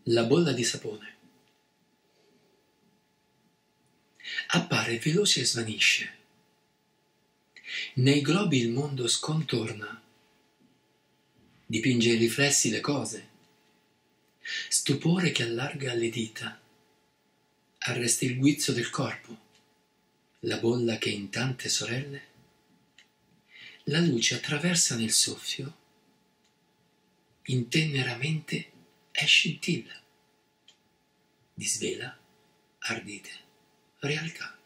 La bolla di sapone. Appare veloce e svanisce. Nei globi il mondo scontorna. Dipinge in riflessi le cose. Stupore che allarga le dita. Arresta il guizzo del corpo. La bolla che in tante sorelle la luce attraversa nel soffio, intenneramente e scintilla, disvela ardite realtà.